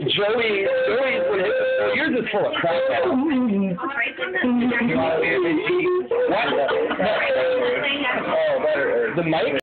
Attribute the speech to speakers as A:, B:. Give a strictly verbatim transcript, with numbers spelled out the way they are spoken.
A: Joey, Joey, well, yours is full of crap now. What? Oh, better. The mic?